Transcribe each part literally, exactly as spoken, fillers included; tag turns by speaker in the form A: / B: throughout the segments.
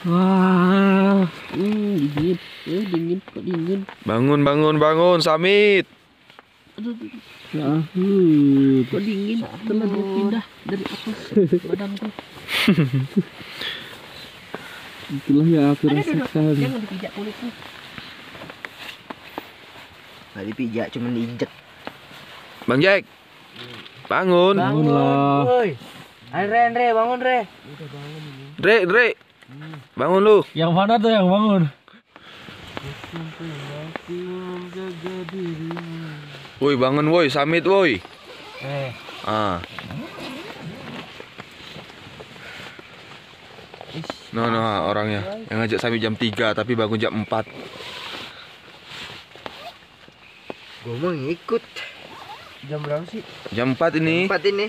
A: Wah, hmm, dingin, eh, dingin, kok dingin.
B: Bangun, bangun, bangun, Samit.
A: Aduh, aduh. Ya, hmm, kok dingin? Setelah dia pindah dari atas badanku. Itulah yang aku rasakan. Jangan dipijak kulitku.
C: Nggak dipijak, cuma diinjek.
B: Bang Jack, bangun.
A: Bangunlah.
C: Woi, Andre, Andre, bangun, Re.
A: Udah bangun ini.
B: Dre, Dre, bangun lu.
A: Yang mana tuh yang bangun?
B: Woi, bangun woi, Samit woi.
C: Eh,
B: Ah. No, no, orangnya yang ngajak Samit jam tiga tapi bangun jam empat.
C: gue mau ngikut. Jam berapa sih?
B: Jam empat ini.
C: Empat ini.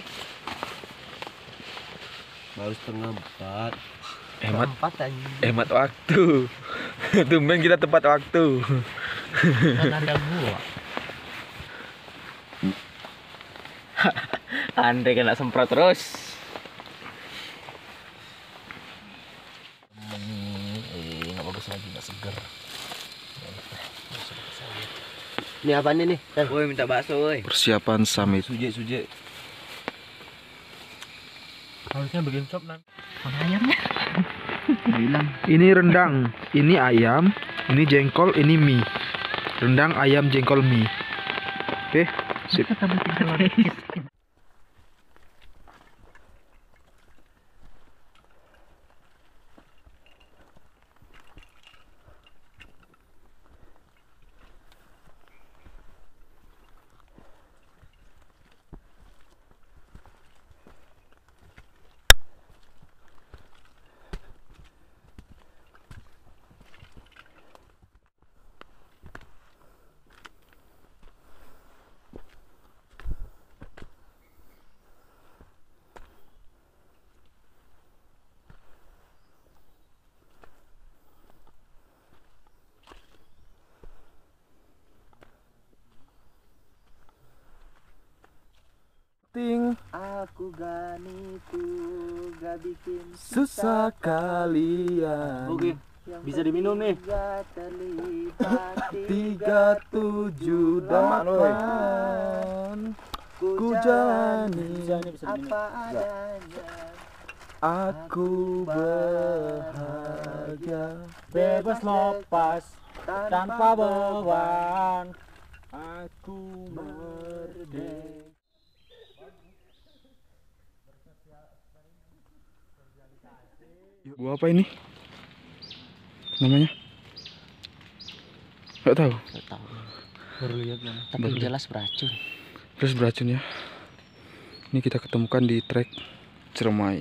A: Baru setengah empat.
B: Hemat,
C: Empat aja.
B: hemat waktu. Tumben kita tepat waktu.
A: Kan ada gua.
C: Andre kena semprot terus.
A: Eh, nggak bagus lagi, nggak seger.
C: Ini apaan ini? Woi, minta bakso, woi.
B: Persiapan Samit.
A: Suje, suje. Harusnya bikin sop nanti. Mana ayamnya?
C: Bilang.
B: Ini rendang, ini ayam, ini jengkol, ini mie. Rendang, ayam, jengkol, mie. Oke, sip. Ting.
C: Aku gani tuh gak bikin
B: Susah kalian.
A: Oke, bisa diminum nih.
B: Tiga tujuh delapan. Ku jalani
C: apa adanya.
B: aku bahagia.
A: Bebas lepas tanpa beban.
B: Aku merdeka. Buah apa ini? Namanya? Gak tahu.
A: Gak tahu. Baru lihat kan. Tapi
B: Baru
A: jelas beracun.
B: Terus beracun ya. Ini kita ketemukan di trek Ciremai.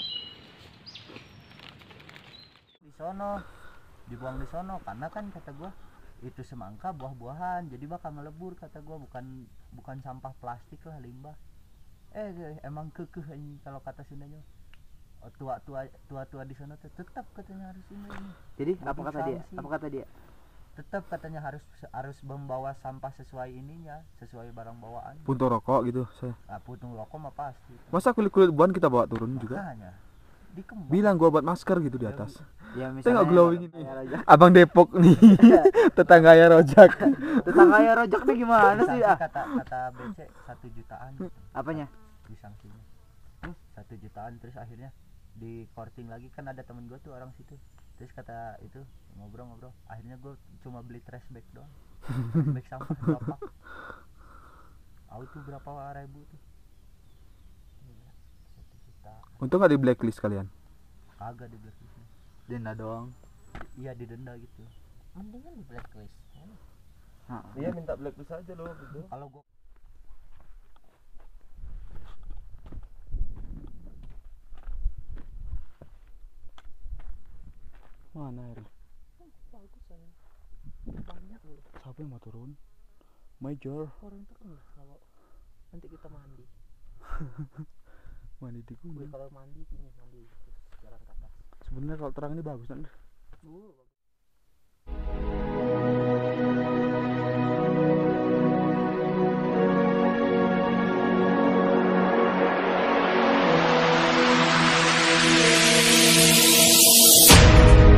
C: Di sono, dibuang di sono karena kan kata gua itu semangka buah-buahan, jadi bakal ngelebur kata gua, bukan bukan sampah plastik lah, limbah. Eh emang kekeh ini kalau kata Sundanya. Tua-tua tua-tua di sana tuh tetap katanya harus ini. ini. Jadi apa kata dia? Apa kata dia? Tetap katanya harus harus membawa sampah sesuai ininya, sesuai barang bawaan.
B: Puntung rokok gitu saya.
C: Nah, puntung rokok mah pasti.
B: Masa kulit-kulit buan kita bawa turun juga?
C: Makanya dikembang.
B: Bilang gua buat masker gitu di atas.
C: Ya
B: Tengok glowing ini.
C: Ya,
B: Abang Depok nih. Tetangga ya rojak.
C: tetangga ya rojak nih gimana sih? Ah?
D: Kata kata B C satu jutaan.
C: Apanya?
D: Di sanksinya. Satu jutaan terus akhirnya di korting lagi, kan ada temen gue tuh orang situ, terus kata itu ngobrol-ngobrol, akhirnya gue cuma beli trash bag doang. Trash bag sampah dua pak. Auto berapa ribu tuh? Satu juta.
B: Untung gak di blacklist kalian.
D: Kagak di blacklist.
C: Denda doang.
D: Iya didenda gitu. Mendingan di blacklist.
B: Iya minta blacklist aja loh gitu.
D: Kalau gue
B: Mana air?
D: bagus aja. Banyak loh.
B: Siapa yang mau turun? Major.
D: Orang terus kalau nanti kita mandi.
B: Mandi di
D: Gue
B: gunung.
D: kalau mandi ini mandi terus jalan ke atas.
B: Sebenarnya kalau terang ini bagus kan?
D: Uh, bagus.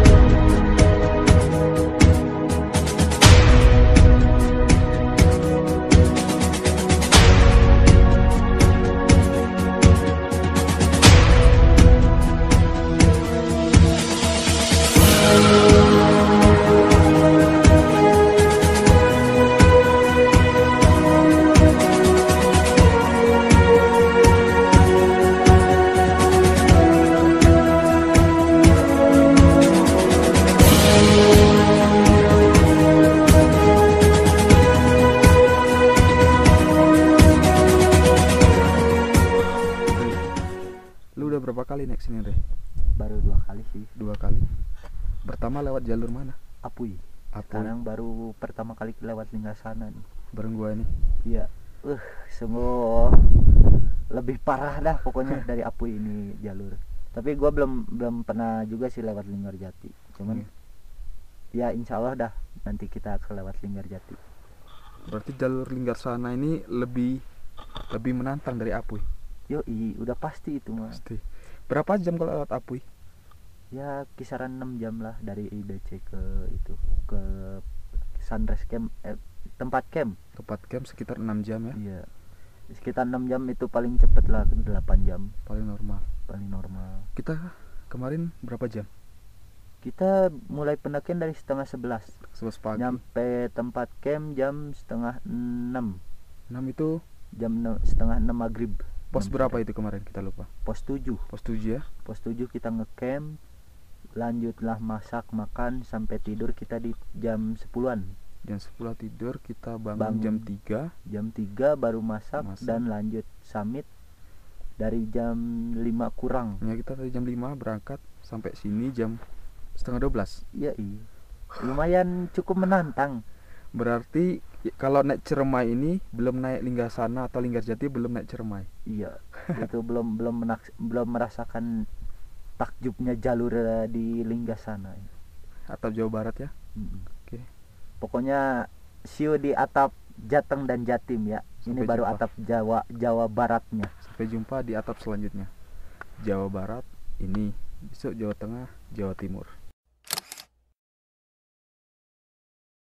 C: sih.
B: Dua kali. Pertama lewat jalur mana?
C: Apui.
B: Apoy.
C: Sekarang baru pertama kali lewat Linggasana nih.
B: Bareng gua ini.
C: Iya. Uh, sungguh lebih parah dah pokoknya dari Apui ini jalur. Tapi gua belum belum pernah juga sih lewat Linggarjati. Cuman
B: Hmm.
C: ya insya Allah dah nanti kita akan lewat Linggarjati.
B: Berarti jalur Linggarsana ini lebih lebih menantang dari Apuy.
C: Yoi, udah pasti itu mah.
B: Pasti. Berapa jam kalau lewat Apuy?
C: Ya kisaran enam jam lah dari I B C ke itu ke Sunrise Camp, eh, tempat camp.
B: Tempat camp sekitar enam jam ya.
C: Iya. Sekitar enam jam itu paling cepet lah, delapan jam
B: Paling normal.
C: paling normal.
B: Kita kemarin berapa jam?
C: Kita mulai pendakian dari setengah sebelas,
B: Sebelas pagi.
C: nyampe tempat camp jam setengah enam,
B: enam itu
C: jam enam, setengah enam maghrib.
B: pos
C: enam
B: berapa
C: sore.
B: itu kemarin kita lupa.
C: Pos tujuh.
B: Pos tujuh ya.
C: Pos tujuh kita ngecamp, lanjutlah masak makan sampai tidur kita di jam sepuluhan.
B: Jam sepuluh tidur, kita bangun,
C: Bangun.
B: jam tiga.
C: Jam tiga baru masak,
B: Masak.
C: dan lanjut summit dari jam lima kurang.
B: Ya kita dari jam lima berangkat sampai sini jam setengah dua belas.
C: Iya, iya. Lumayan cukup menantang.
B: Berarti i- kalau naik Ciremai ini belum naik Linggasana atau Linggarjati, belum naik Ciremai.
C: Iya, itu belum belum menak- belum merasakan takjubnya jalur eh, di Linggasana.
B: Atap Jawa Barat ya.
C: Mm-mm.
B: Oke.
C: Pokoknya siu di atap Jateng dan Jatim ya. Ini
B: Sampai
C: baru
B: jumpa.
C: atap Jawa Jawa Baratnya.
B: Sampai jumpa di atap selanjutnya. Jawa Barat ini, besok Jawa Tengah, Jawa Timur.